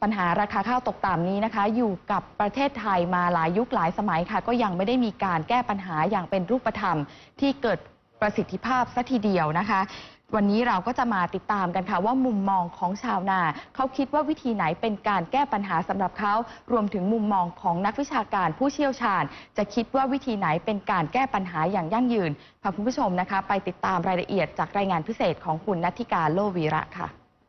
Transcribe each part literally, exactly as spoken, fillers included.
ปัญหาราคาข้าวตกต่ำนี้นะคะอยู่กับประเทศไทยมาหลายยุคหลายสมัยค่ะก็ยังไม่ได้มีการแก้ปัญหาอย่างเป็นรูปธรรมที่เกิดประสิทธิภาพซะทีเดียวนะคะวันนี้เราก็จะมาติดตามกันค่ะว่ามุมมองของชาวนาเขาคิดว่าวิธีไหนเป็นการแก้ปัญหาสำหรับเขารวมถึงมุมมองของนักวิชาการผู้เชี่ยวชาญจะคิดว่าวิธีไหนเป็นการแก้ปัญหาอย่างยั่งยืนพาคุณผู้ชมนะคะไปติดตามรายละเอียดจากรายงานพิเศษของคุณณัฐิกา โลวีระค่ะ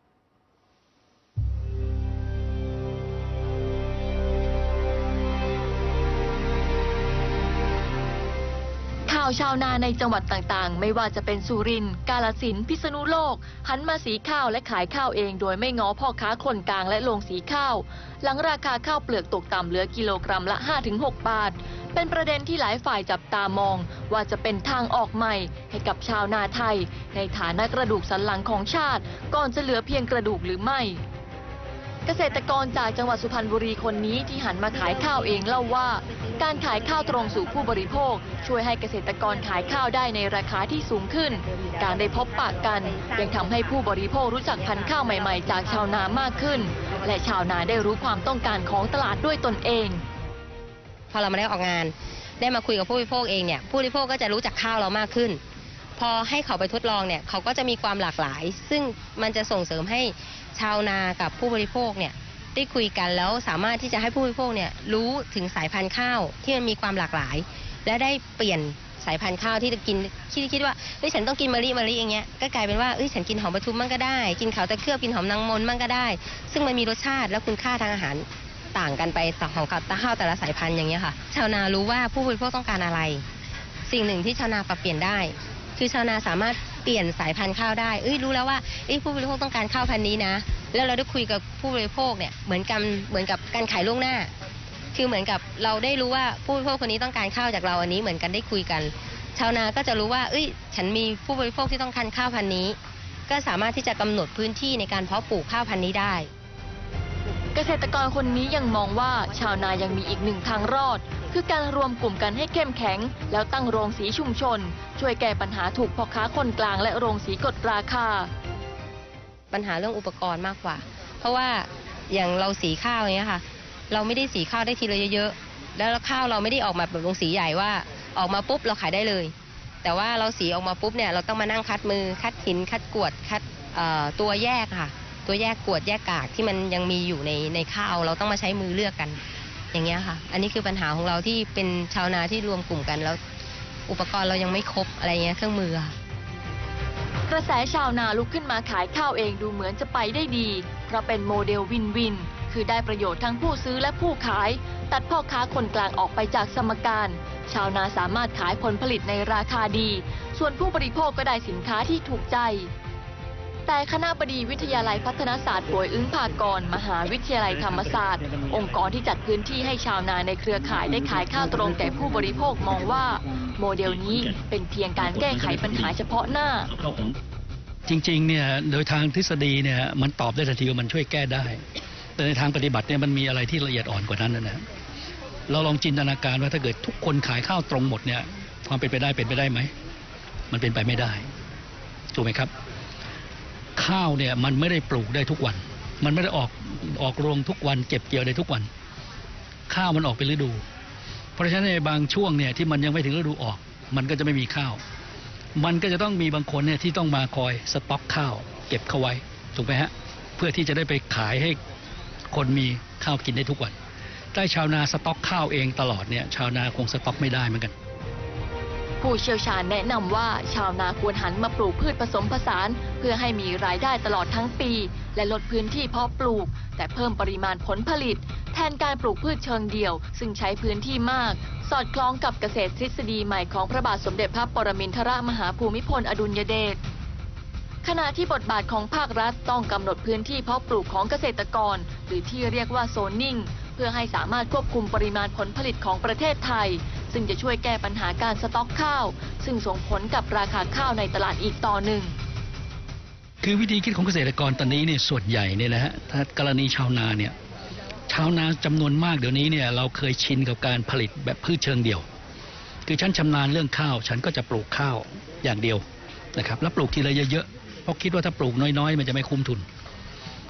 ข่าวชาวนาในจังหวัดต่างๆไม่ว่าจะเป็นสุรินทร์กาฬสินธุ์พิษณุโลกหันมาสีข้าวและขายข้าวเองโดยไม่ง้อพ่อค้าคนกลางและโรงสีข้าวหลังราคาข้าวเปลือกตกต่ำเหลือกิโลกรัมละ ห้าถึงหก บาทเป็นประเด็นที่หลายฝ่ายจับตามองว่าจะเป็นทางออกใหม่ให้กับชาวนาไทยในฐานะกระดูกสันหลังของชาติก่อนจะเหลือเพียงกระดูกหรือไม่เกษตรกรจากจังหวัดสุพรรณบุรีคนนี้ที่หันมาขายข้าวเองเล่าว่าการขายข้าวตรงสู่ผู้บริโภคช่วยให้เกษตรกรขายข้าวได้ในราคาที่สูงขึ้นการได้พบปะกันยังทำให้ผู้บริโภครู้จักพันธุ์ข้าวใหม่ๆจากชาวนามากขึ้นและชาวนาได้รู้ความต้องการของตลาดด้วยตนเองพอเรามาได้ออกงานได้มาคุยกับผู้บริโภคเองเนี่ยผู้บริโภคก็จะรู้จักข้าวเรามากขึ้นพอให้เขาไปทดลองเนี่ยเขาก็จะมีความหลากหลายซึ่งมันจะส่งเสริมให้ชาวนากับผู้บริโภคเนี่ยได้คุยกันแล้วสามารถที่จะให้ผู้บริโภคเนี่ยรู้ถึงสายพันธุ์ข้าวที่มันมีความหลากหลายและได้เปลี่ยนสายพันธุ์ข้าวที่จะกินคิดคิดว่าเฮ้ยฉันต้องกินมะลิมะลิอย่างเงี้ยก็กลายเป็นว่าเอ้ยฉันกินหอมปทุมมั่งก็ได้กินขาวตะเคลือบกินหอมนางมนมั่งก็ได้ซึ่งมันมีรสชาติและคุณค่าทางอาหารต่างกันไปของข้าวแต่ละสายพันธุ์อย่างเงี้ยค่ะชาวนารู้ว่าผู้บริโภคต้องการอะไรสิ่งหนึ่งที่ชาวนาปรับเปลี่ยนได้คือชาวนาสามารถเปลี่ยนสายพันธุ์ข้าวได้เอ้ยรู้แล้วว่าเอ้ยผู้บริโภคต้องการข้าวพันธุ์นี้นะแล้วเราได้คุยกับผู้บริโภคเนี่ยเหมือนกันเหมือนกับการขายล่วงหน้าคือเหมือนกับเราได้รู้ว่าผู้บริโภคคนนี้ต้องการข้าวจากเราอันนี้เหมือนกันได้คุยกันชาวนาก็จะรู้ว่าเอ้ยฉันมีผู้บริโภคที่ต้องการข้าวพันธุ์นี้ก็สามารถที่จะกำหนดพื้นที่ในการเพาะปลูกข้าวพันธุ์นี้ได้เกษตรกรคนนี้ยังมองว่าชาวนายังมีอีกหนึ่งทางรอดคือการรวมกลุ่มกันให้เข้มแข็งแล้วตั้งโรงสีชุมชนช่วยแก้ปัญหาถูกพ่อค้าคนกลางและโรงสีกดราคาปัญหาเรื่องอุปกรณ์มากกว่าเพราะว่าอย่างเราสีข้าวอย่างเงี้ยค่ะเราไม่ได้สีข้าวได้ทีละเยอะๆแล้วข้าวเราไม่ได้ออกมาแบบโรงสีใหญ่ว่าออกมาปุ๊บเราขายได้เลยแต่ว่าเราสีออกมาปุ๊บเนี่ยเราต้องมานั่งคัดมือคัดหินคัดกรวดคัดตัวแยกค่ะตัวแยกกรวดแยกกากที่มันยังมีอยู่ในในข้าวเราต้องมาใช้มือเลือกกันอย่างเงี้ยค่ะอันนี้คือปัญหาของเราที่เป็นชาวนาที่รวมกลุ่มกันแล้วอุปกรณ์เรายังไม่ครบอะไรเงี้ยเครื่องมือกระแสชาวนาลุกขึ้นมาขายข้าวเองดูเหมือนจะไปได้ดีเพราะเป็นโมเดลวินวินคือได้ประโยชน์ทั้งผู้ซื้อและผู้ขายตัดพ่อค้าคนกลางออกไปจากสมการชาวนาสามารถขายผลผลิตในราคาดีส่วนผู้บริโภคก็ได้สินค้าที่ถูกใจแต่คณบดีวิทยาลัยพัฒนศาสตร์ป่วยอึ้งภากรมหาวิทยาลัยธรรมศาสตร์องค์กรที่จัดพื้นที่ให้ชาวนาในเครือข่ายได้ขายข้าวตรงแก่ผู้บริโภคมองว่าโมเดลนี้เป็นเพียงการแก้ไขปัญหาเฉพาะหน้าจริงๆเนี่ยโดยทางทฤษฎีเนี่ยมันตอบได้ทันทีว่ามันช่วยแก้ได้แต่ในทางปฏิบัติเนี่ยมันมีอะไรที่ละเอียดอ่อนกว่านั้นนะเราลองจินตนาการว่าถ้าเกิดทุกคนขายข้าวตรงหมดเนี่ยความเป็นไปได้เป็นไปได้ไหมมันเป็นไปไม่ได้ถูกไหมครับข้าวเนี่ยมันไม่ได้ปลูกได้ทุกวันมันไม่ได้ออกออกรวงทุกวันเก็บเกี่ยวได้ทุกวันข้าวมันออกเป็นฤดูเพราะฉะนั้นในบางช่วงเนี่ยที่มันยังไม่ถึงฤดูออกมันก็จะไม่มีข้าวมันก็จะต้องมีบางคนเนี่ยที่ต้องมาคอยสต็อกข้าวเก็บเข้าไว้ถูกไหมฮะเพื่อที่จะได้ไปขายให้คนมีข้าวกินได้ทุกวันถ้าชาวนาสต็อกข้าวเองตลอดเนี่ยชาวนาคงสต็อกไม่ได้เหมือนกันผู้เชี่ยวชาญแนะนำว่าชาวนาควรหันมาปลูกพืชผสมผสานเพื่อให้มีรายได้ตลอดทั้งปีและลดพื้นที่เพาะปลูกแต่เพิ่มปริมาณผลผลิตแทนการปลูกพืชเชิงเดี่ยวซึ่งใช้พื้นที่มากสอดคล้องกับเกษตรทฤษฎีใหม่ของพระบาทสมเด็จพระปรมินทรมหาภูมิพลอดุลยเดชขณะที่บทบาทของภาครัฐต้องกำหนดพื้นที่เพาะปลูกของเกษตรกรหรือที่เรียกว่าโซนนิ่งเพื่อให้สามารถควบคุมปริมาณผลผลิตของประเทศไทยซึ่งจะช่วยแก้ปัญหาการสต็อกข้าวซึ่งส่งผลกับราคาข้าวในตลาดอีกต่อหนึ่งคือวิธีคิดของเกษตรกรตอนนี้เนี่ยส่วนใหญ่เนี่ยนะฮะถ้ากรณีชาวนาเนี่ยชาวนาจำนวนมากเดี๋ยวนี้เนี่ยเราเคยชินกับการผลิตแบบพืชเชิงเดี่ยวคือฉันชำนาญเรื่องข้าวฉันก็จะปลูกข้าวอย่างเดียวนะครับแล้วปลูกทีละเยอะๆเพราะคิดว่าถ้าปลูกน้อยๆมันจะไม่คุ้มทุน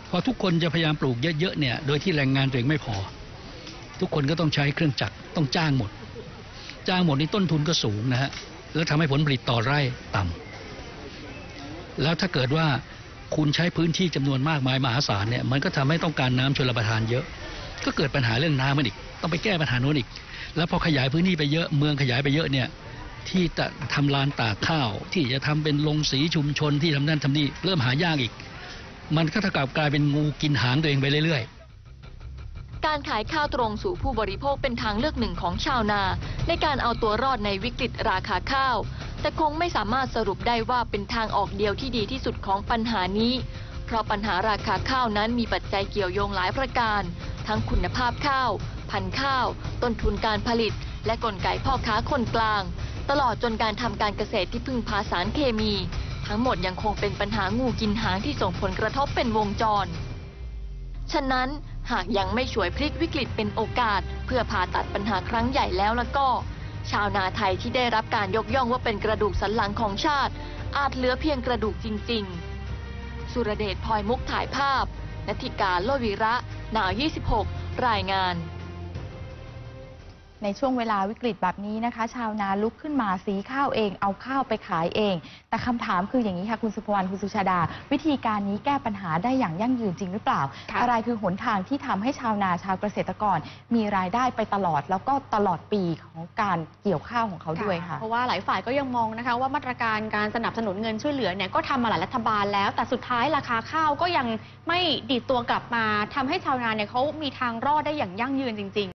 พอทุกคนจะพยายามปลูกเยอะๆเนี่ยโดยที่แรงงานตัวเองไม่พอทุกคนก็ต้องใช้เครื่องจักรต้องจ้างหมดจ้างหมดนี่ต้นทุนก็สูงนะฮะแล้วทำให้ผลผลิตต่อไร่ต่ำแล้วถ้าเกิดว่าคุณใช้พื้นที่จำนวนมากมายมหาศาลเนี่ยมันก็ทำให้ต้องการน้ำชลประทานเยอะก็เกิดปัญหาเรื่องน้ำมันอีกต้องไปแก้ปัญหาโน้นอีกแล้วพอขยายพื้นที่ไปเยอะเมืองขยายไปเยอะเนี่ยที่จะทำลานตากข้าวที่จะทำเป็นโรงสีชุมชนที่ทำนั่นทำนี่เริ่มหายากอีกมันก็เท่ากับกลายเป็นงูกินหางตัวเองไปเรื่อยๆการขายข้าวตรงสู่ผู้บริโภคเป็นทางเลือกหนึ่งของชาวนาในการเอาตัวรอดในวิกฤตราคาข้าวแต่คงไม่สามารถสรุปได้ว่าเป็นทางออกเดียวที่ดีที่สุดของปัญหานี้เพราะปัญหาราคาข้าวนั้นมีปัจจัยเกี่ยวโยงหลายประการทั้งคุณภาพข้าวพันธุ์ข้าวต้นทุนการผลิตและกลไกพ่อค้าคนกลางตลอดจนการทำการเกษตรที่พึ่งพาสารเคมีทั้งหมดยังคงเป็นปัญหางูกินหางที่ส่งผลกระทบเป็นวงจรฉะนั้นหากยังไม่ช่วยพลิกวิกฤตเป็นโอกาสเพื่อผ่าตัดปัญหาครั้งใหญ่แล้วแล้วก็ชาวนาไทยที่ได้รับการยกย่องว่าเป็นกระดูกสันหลังของชาติอาจเหลือเพียงกระดูกจริงๆสุรเดชพลอยมุกถ่ายภาพณฑิกาโลวีระหนาวยี่สิบหกรายงานในช่วงเวลาวิกฤตแบบนี้นะคะชาวนาลุกขึ้นมาสีข้าวเองเอาข้าวไปขายเองแต่คำถามคืออย่างนี้ค่ะคุณสุภวรรณคุณสุชาดาวิธีการนี้แก้ปัญหาได้อย่างยั่งยืนจริงหรือเปล่าอะไรคือหนทางที่ทำให้ชาวนาชาวเกษตรกรมีรายได้ไปตลอดแล้วก็ตลอดปีของการเกี่ยวข้าวของเขาด้วยค่ะเพราะว่าหลายฝ่ายก็ยังมองนะคะว่ามาตรการการสนับสนุนเงินช่วยเหลือเนี่ยก็ทำมาหลายรัฐบาลแล้วแต่สุดท้ายราคาข้าวก็ยังไม่ดีดตัวกลับมาทำให้ชาวนาเนี่ยเขามีทางรอดได้อย่างยั่งยืนจริงๆ